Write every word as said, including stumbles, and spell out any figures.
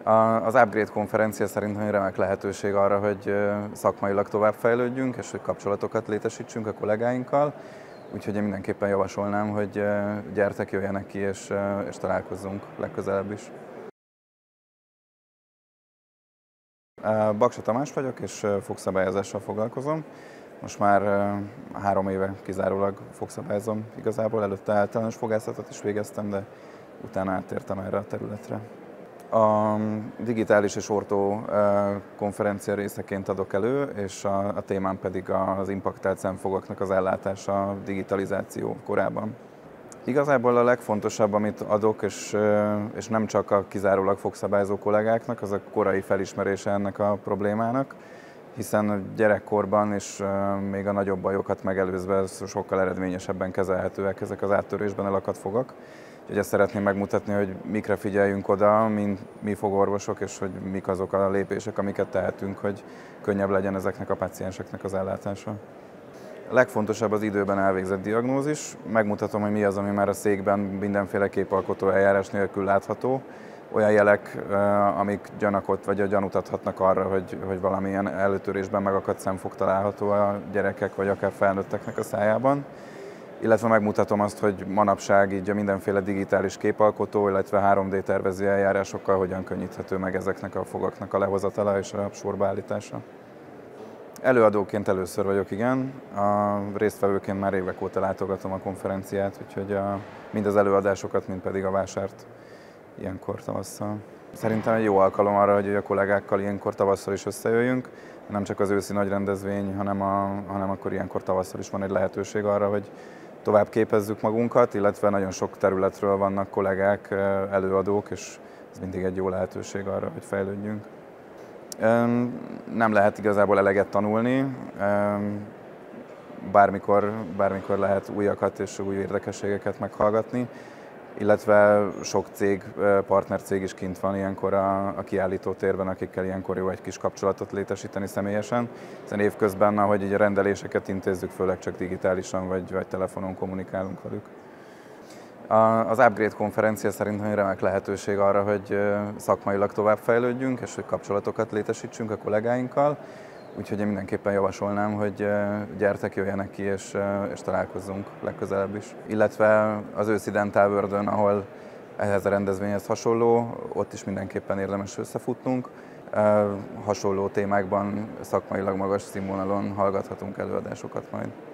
A- Az Upgrade konferencia szerintem egy remek lehetőség arra, hogy szakmailag továbbfejlődjünk, és hogy kapcsolatokat létesítsünk a kollégáinkkal. Úgyhogy én mindenképpen javasolnám, hogy gyertek, jöjjenek ki, és, és találkozzunk legközelebb is. Baksa Tamás vagyok, és fogszabályozással foglalkozom. Most már három éve kizárólag fogszabályozom igazából, előtte általános fogászatot is végeztem, de utána áttértem erre a területre. A digitális és ortó konferencia részeként adok elő, és a, a témám pedig az impaktált szemfogaknak az ellátása a digitalizáció korában. Igazából a legfontosabb, amit adok, és, és nem csak a kizárólag fogszabályozó kollégáknak, az a korai felismerése ennek a problémának, hiszen gyerekkorban és még a nagyobb bajokat megelőzve sokkal eredményesebben kezelhetőek ezek az áttörésben elakadt fogak. Úgyhogy ezt szeretném megmutatni, hogy mikre figyeljünk oda, mint mi fogorvosok, és hogy mik azok a lépések, amiket tehetünk, hogy könnyebb legyen ezeknek a pácienseknek az ellátása. A legfontosabb az időben elvégzett diagnózis. Megmutatom, hogy mi az, ami már a székben mindenféle képalkotó eljárás nélkül látható. Olyan jelek, amik gyanakot vagy gyanút adhatnak arra, hogy, hogy valamilyen előtörésben megakadt szemfog található a gyerekek vagy akár felnőtteknek a szájában. Illetve megmutatom azt, hogy manapság így a mindenféle digitális képalkotó, illetve három dé tervező eljárásokkal hogyan könnyíthető meg ezeknek a fogaknak a lehozatala és a sorba állítása. Előadóként először vagyok, igen. A résztvevőként már évek óta látogatom a konferenciát, úgyhogy a, mind az előadásokat, mind pedig a vásárt ilyenkor tavasszal. Szerintem egy jó alkalom arra, hogy a kollégákkal ilyenkor tavasszal is összejöjjünk. Nem csak az őszi nagy rendezvény, hanem, a, hanem akkor ilyenkor tavasszal is van egy lehetőség arra, hogy tovább képezzük magunkat, illetve nagyon sok területről vannak kollégák, előadók, és ez mindig egy jó lehetőség arra, hogy fejlődjünk. Nem lehet igazából eleget tanulni, bármikor, bármikor lehet újakat és új érdekességeket meghallgatni, illetve sok cég, partnercég is kint van ilyenkor a, a kiállító térben, akikkel ilyenkor jó egy kis kapcsolatot létesíteni személyesen, hiszen évközben, ahogy így a rendeléseket intézzük, főleg csak digitálisan vagy, vagy telefonon kommunikálunk velük. Az Upgrade konferencia szerintem egy remek lehetőség arra, hogy szakmailag továbbfejlődjünk, és hogy kapcsolatokat létesítsünk a kollégáinkkal. Úgyhogy én mindenképpen javasolnám, hogy gyertek, jöjjenek ki, és, és találkozzunk legközelebb is. Illetve az őszi Dental World-ön, ahol ehhez a rendezvényhez hasonló, ott is mindenképpen érdemes összefutnunk. Hasonló témákban szakmailag magas színvonalon hallgathatunk előadásokat majd.